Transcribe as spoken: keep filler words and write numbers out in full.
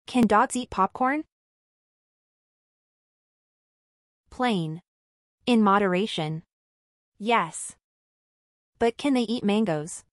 Can dogs eat popcorn? Plain. In moderation. Yes. But can they eat mangoes?